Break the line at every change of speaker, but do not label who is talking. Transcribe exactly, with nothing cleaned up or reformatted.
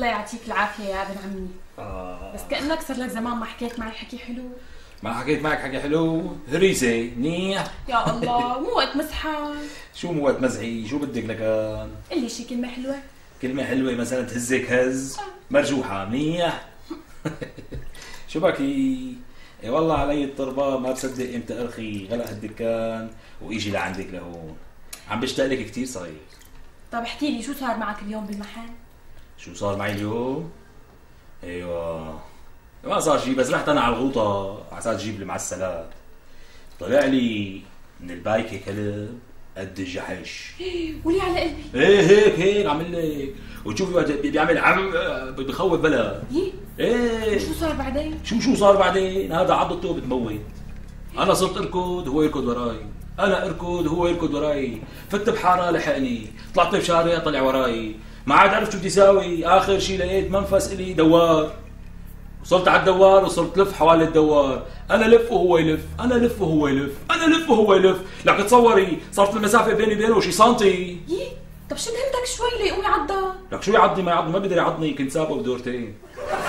الله يعطيك العافيه يا ابن عمي.
آه.
بس كأنك صار لك زمان ما حكيت معي حكي حلو.
ما حكيت معك حكي حلو؟ هريسه منيح.
يا الله مو وقت مزحه.
شو مو وقت مزحي؟ شو بدك لكان؟
قل لي شي كلمه حلوه.
كلمه حلوه مثلا تهزك هز مرجوحه منيح. شو بكي؟ اي والله علي التربه ما بصدق امتى ارخي غلق الدكان واجي لعندك لهون. عم بشتاق لك كثير صاير.
طب احكي لي شو صار معك اليوم بالمحل؟
شو صار معي اليوم؟ ايوه ما صار شيء، بس رحت انا على الغوطه على اساس اجيب المعسلات. طلع لي من البايكه كلب قد الجحش.
ولي على قلبي.
ايه هيك هيك عمل لك، وتشوفي وقت بيعمل عم بخوف بلا. ايه
شو صار بعدين؟
شو شو صار بعدين؟ هذا عضته بتموت. انا صرت اركض هو يركض وراي، انا اركض هو يركض وراي، فت بحاره لحقني، طلعت بشارع طلع وراي، ما عاد عرفت شو بدي اساوي، اخر شيء لقيت منفس الي دوار. وصلت على الدوار وصرت لف حوالي الدوار، انا لف وهو يلف، انا لف وهو يلف، انا لف وهو يلف، لك تصوري صارت المسافه بيني وبينه شي سنتي.
يي طب شو مهمتك شوي ليقوم يعضك؟
لك شو يعضني ما يعضني ما بقدر يعضني، كنت سابقه بدورتين.